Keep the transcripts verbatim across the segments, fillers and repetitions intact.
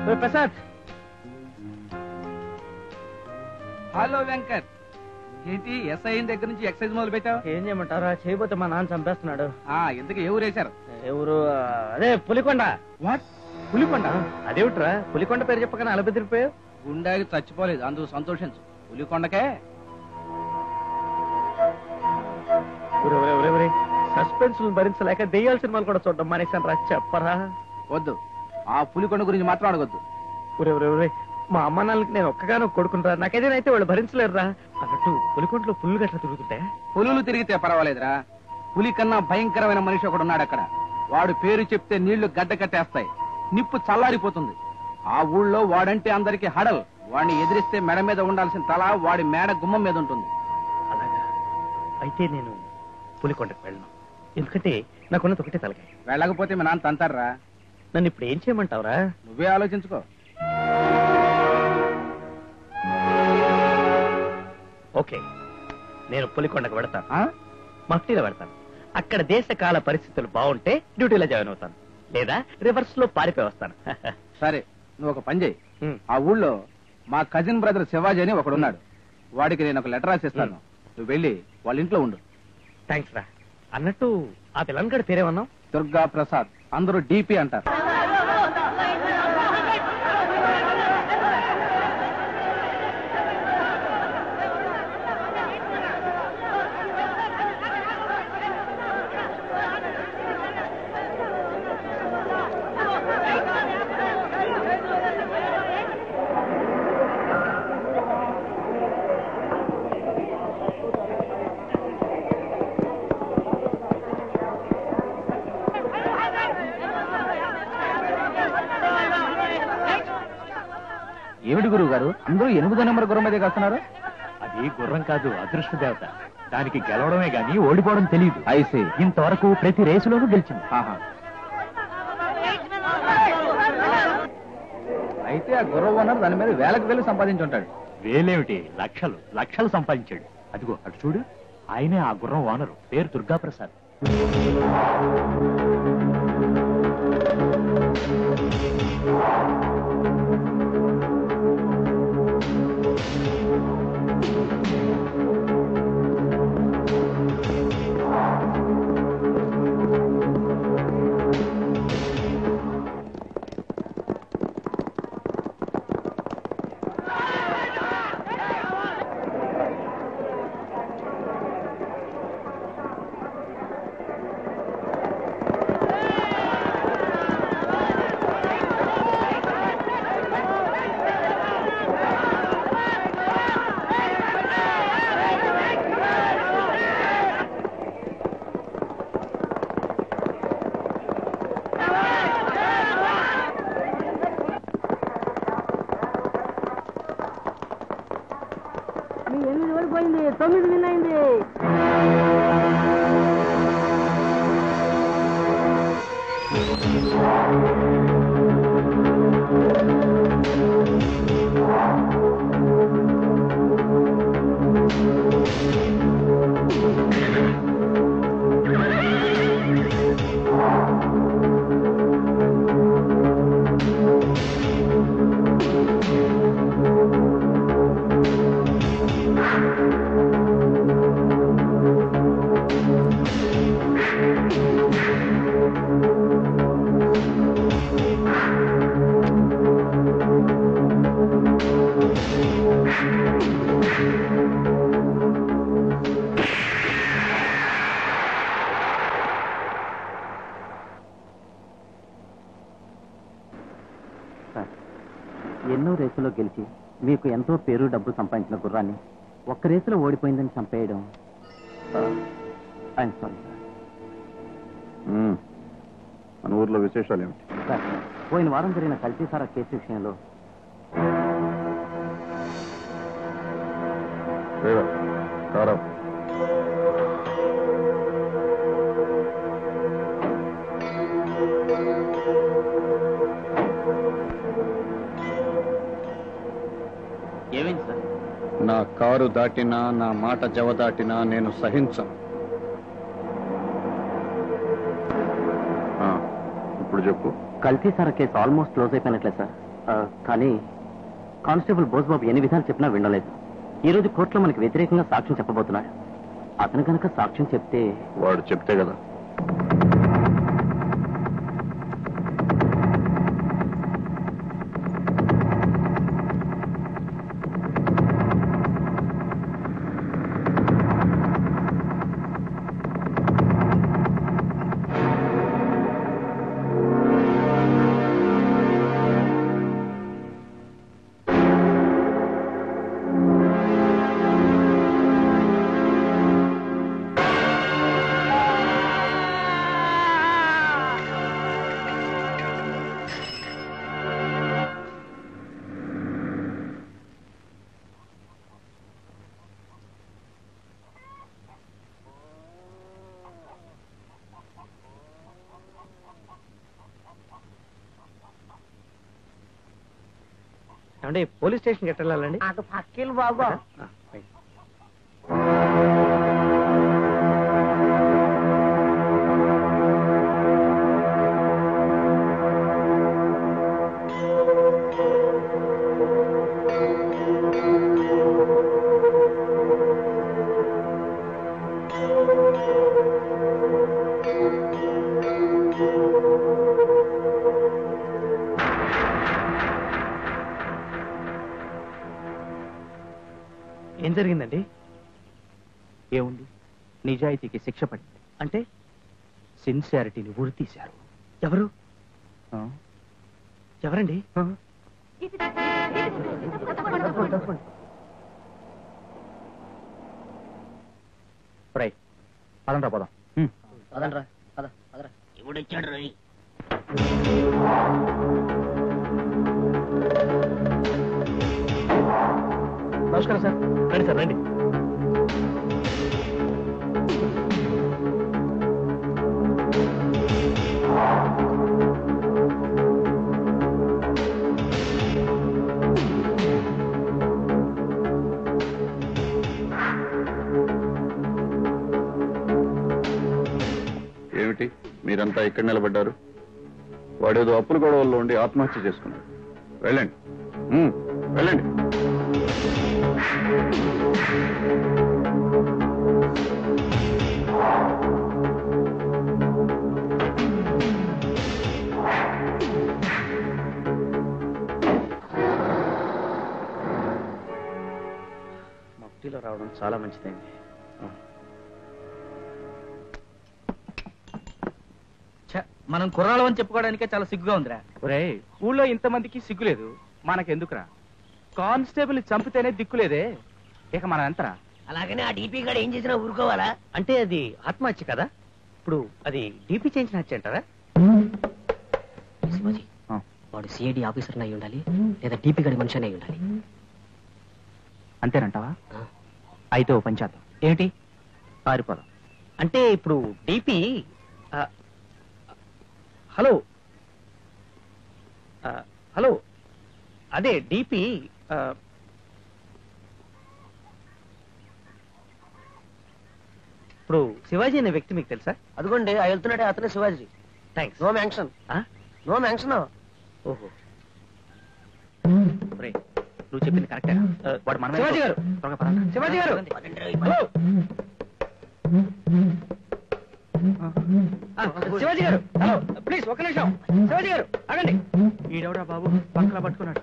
Prasad. Hello Venkat, ఏంటి SI దగ్గర నుంచి ఎక్సైజ్ మొదలు పెట్టావు? ఏం చేయమంటారా, చేయబోతే మా నాన్న చంపేస్తున్నాడు. ఎందుకు ఏ ఊరు వేశారు? ఎవరు? అదే పులికొండ. వాట్, పులికొండ? అదేమిట్రా పులికొండ పేరు చెప్పగానే అలా బెదిరిపోయావు? గుండాకి చచ్చిపోలేదు, అందుకు సంతోషించు. పులికొండకే సస్పెన్స్ భరించలేక దెయ్యాల సినిమాలు కూడా చూడడం మానేశాను రా. చెప్పరా? వద్దు, ఆ పులికొండ గురించి మాత్రం అడగొద్దు. ఒరే మా అమ్మ నాన్నకి నేను ఒక్కగానో కొడుకుంటారా, నాకేదైతే వాళ్ళు భరించలేరురా. అన్నట్టు పులికొండలో పుల్లు గట్ల తిరుగుతుంటే? పులులు తిరిగితే పర్వాలేదురా, పులి కన్నా భయంకరమైన మనిషి ఒకడు ఉన్నాడు అక్కడ. వాడు పేరు చెప్తే నీళ్లు గడ్డ కట్టేస్తాయి, నిప్పు చల్లారిపోతుంది. ఆ ఊళ్ళో వాడంటే అందరికి హడల్. వాడిని ఎదిరిస్తే మెడ మీద ఉండాల్సిన తల వాడి మేడ గుమ్మం మీద ఉంటుంది. అలాగా అయితే నేను పులికొండకు వెళ్ళను, ఎందుకంటే నాకున్నది ఒకటే తలకాయ. వెళ్ళకపోతే మీ నాన్న తంతారా. నన్ను ఇప్పుడు ఏం చేయమంటావురా? నువ్వే ఆలోచించుకో. ఓకే, నేను పులికొండకు వెడతాను, మఫ్టీలో పెడతాను. అక్కడ దేశ కాల పరిస్థితులు బాగుంటే డ్యూటీలో జాయిన్ అవుతాను, లేదా రివర్స్ లో పారిపోయి వస్తాను. సరే, నువ్వు ఒక పని చేయి. ఆ ఊళ్ళో మా కజిన్ బ్రదర్ శివాజీ అని ఒకడున్నాడు. వాడికి నేను ఒక లెటర్ రాసిస్తాను, నువ్వు వెళ్ళి వాళ్ళ ఇంట్లో ఉండు. థ్యాంక్స్ రా. అన్నట్టు ఆ పిల్లగాడి పేరేమన్నావు? దుర్గా ప్రసాద్, అందరూ డీపీ అంటారు. ఏమిటి గురువు గారు, అందరూ ఎనిమిదో నెంబర్ గుర్రం మీదే వస్తున్నారు? అది గుర్రం కాదు, అదృష్ట దేవత. దానికి గెలవడమే గాని ఓడిపోవడం తెలియదు. ఐసీ, ఇంతవరకు ప్రతి రేసులోనూ గెలిచింది. అయితే ఆ గుర్రం ఓనర్ దాని మీద వేలకు వేలు సంపాదించుంటాడు. వేలేమిటి, లక్షలు లక్షలు సంపాదించాడు. అదిగో అటు చూడు, ఆయనే ఆ గుర్రం ఓనరు, పేరు దుర్గా ప్రసాద్. ఎనిమిది ఓడిపోయింది, తొమ్మిది విన్ అయింది. ఎన్నో రేసులో గెలిచి మీకు ఎంతో పేరు డబ్బు సంపాదించిన గుర్రాన్ని ఒక్క రేసులో ఓడిపోయిందని చంపేయడం ఐఎమ్ సారీ సార్. మన ఊర్లో విశేషాలు ఏమిటి సార్? పోయిన వారం జరిగిన కల్తీ సారా కేసు విషయంలో ఏమైంది సార్? నా కారు దాటినా, నా మాట జవ దాటినా నేను సహించను. ఇప్పుడు చెప్పు. కల్తీ సారా కేసు ఆల్మోస్ట్ క్లోజ్ అయిపోయినట్లే సార్. కానీ కానిస్టేబుల్ బోస్బాబు ఎన్ని విధాలు చెప్పినా వినలేదు. ఈ రోజు కోర్టులో మనకి వ్యతిరేకంగా సాక్ష్యం చెప్పబోతున్నాడు. అతను కనుక సాక్ష్యం చెప్తే వాడు చెప్తే కదా. అంటే పోలీస్ స్టేషన్కి ఎట్లా వెళ్ళాలండి? అటు పక్కిలు బాబు. ఆ, రైట్. ఏం జరిగిందండి? ఏముంది, నిజాయితీకి శిక్ష పడింది. అంటే సిన్సియారిటీని ఉరి తీశారు. ఎవరు ఎవరండి? పదంరా పదం. పదండ్రా పద పదరా. ఎవడొచ్చాడు రవి? నమస్కారం సార్. రండి సార్ రండి. ఏమిటి మీరంతా ఇక్కడ నిలబడ్డారు? వాడేదో అప్పుల గొడవల్లో ఉండి ఆత్మహత్య చేసుకున్నాడు. వెళ్ళండి, ఉమ్, వెళ్ళండి. మఫ్టీలో రావడం చాలా మంచిదైంది. మనం కుర్రాళ్ళం అని చెప్పుకోవడానికే చాలా సిగ్గుగా ఉందిరా. ఒరే, ఊళ్ళో ఇంతమందికి సిగ్గులేదు, మనకెందుకురా? కానిస్టేబుల్ చంపితేనే దిక్కులేదే, ఇక మనం ఎంతరా? అలాగనే ఆ డీపీ గారు ఏం చేసినా ఊరుకోవాలా? అంటే అది ఆత్మహత్య కదా, ఇప్పుడు అది డీపీ చేయించిన హత్య అంటారా? శివాజీ, వాడు సిఐడి ఆఫీసర్ అయి ఉండాలి, లేదా డీపీ గారి మనిషి అయి ఉండాలి. అంతేనంటావా? అయితే ఓ పంచాయత్ ఏంటి పారిపోదాం. అంటే ఇప్పుడు డీపీ హలో ఆ, హలో అదే డీపీ ఇప్పుడు శివాజీ అనే వ్యక్తి మీకు తెలుసా? అదిగోండి ఆ వెళ్తున్నాడే అతనే Shivaji. Thanks. No mention, no mention. ఓహో, ఒరేయ్, నువ్వు చెప్పింది కరెక్టేనా? వాడు మన శివాజీ గారు, శివాజీ గారు, హలో. ఆ, శివాజీ గారు, హలో, ప్లీజ్ ఒక నిమిషం. శివాజీ గారు ఆగండి. ఈడెవడా బాబు పక్కలా పట్టుకున్నాడు?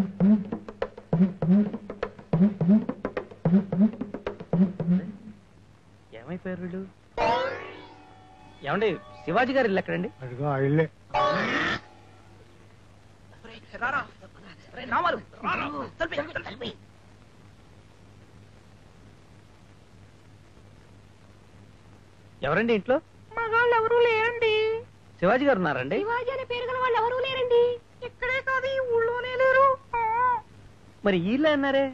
ఏమైపోయారు వీళ్ళు? ఏమండి, శివాజీ గారు ఇల్లు ఎక్కడండి? ఎవరండి ఇంట్లో? మగాళ్ళు ఎవరూ లేరండి. శివాజీ గారు ఉన్నారండి? శివాజీ అనే పేరు గల వాళ్ళు ఎవరూ లేరండి. ఇక్కడే కాదు, ఈ ఊళ్ళోనే లేరు. మరి వీళ్ళే అన్నారే?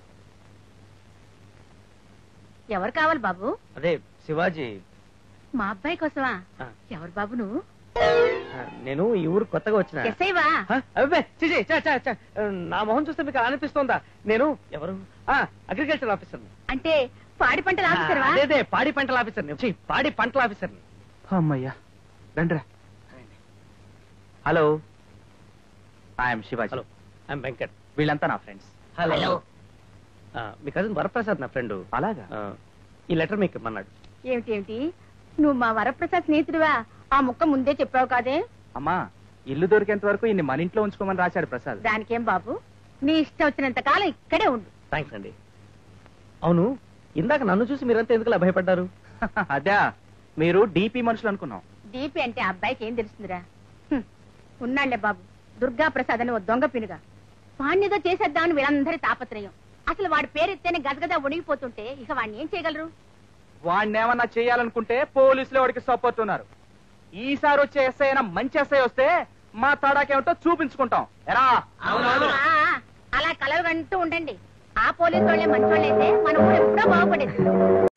ఎవరు కావాలి బాబు? అదే శివాజీ. మా అబ్బాయి కోసమా? ఆ. ఎవరు బాబు నువ్వు? ఆ, నేను ఈ ఊరు కొత్తగా వచ్చిన. ఎస్ఐవా? ఆ, అబ్బే, ఛీ, ఛీ, ఛ, ఛ, ఛ. నా మొహం చూస్తే మీకు అలా అనిపిస్తోందా? నేను ఎవరు? ఆ, అగ్రికల్చర్ ఆఫీసర్. అంటే పాడి పంటల ఆఫీసర్వా? అదే పాడి పంటల ఆఫీసర్. పాడి పంటల ఆఫీసర్. అమ్మయ్యా, రండిరా. Hello, I'm Shivaji. Hello, I'm Venkat. వీళ్ళంతా నా ఫ్రెండ్స్. హలో. మీ కజిన్ వరప్రసాద్ నా ఫ్రెండ్. అలాగా? ఈ లెటర్ మీకు ఇమ్మన్నాడు. ఏమిటి ఏమిటి నువ్వు మా వరప్రసాద్ స్నేహితుడివా? ఆ ముక్క ముందే చెప్పావు కాదే. అమ్మా, ఇల్లు దొరికేంత వరకు ఇన్ని మన ఇంట్లో ఉంచుకోమని రాశాడు ప్రసాద్. దానికేం బాబు, నీ ఇష్టం వచ్చినంత కాలం ఇక్కడే ఉండు. థ్యాంక్స్ అండి. అవును, ఇందాక నన్ను చూసి మీరంతా ఎందుకు భయపడ్డారు? అదే, మీరు డీపీ మనుషులు అనుకున్నాం. దీపి అంటే ఆ అబ్బాయికి ఏం తెలుస్తుందిరా? హ్మ్. ఉన్నాళ్లే బాబు, దుర్గా ప్రసాద్ అని ఓ దొంగ పినుగా వాణ్ణిదో చేసేద్దామని వీళ్ళందరి తాపత్రయం. అసలు వాడి పేరెత్తేనే గదగద ఉణిగిపోతుంటే ఇక వాడిని ఏం చేయగలరు? వాడిని ఏమన్నా చేయాలనుకుంటే పోలీసులు వాడికి సపోర్ట్ ఉన్నారు. ఈసారి వచ్చే ఎస్ఐ అయినా మంచి ఎస్ఐ వస్తే మా తడాకేమిటో చూపించుకుంటాం. ఎరా ఆ, అలా కలవగంటూ ఉండండి. ఆ పోలీసు వాళ్ళే మంచి వాళ్ళైతే మన ఊరు ఎప్పుడో బాగుపడేది.